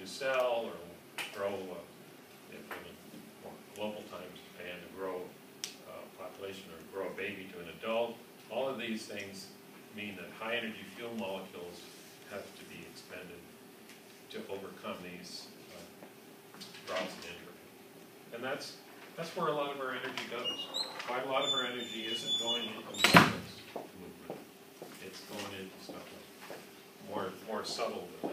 to sell or grow, in more global times, and to grow population or grow a baby to an adult. All of these things mean that high energy fuel molecules have to be expended to overcome these drops in entropy. And that's where a lot of our energy goes. Why a lot of our energy isn't going into the movement. It's going into stuff like more subtle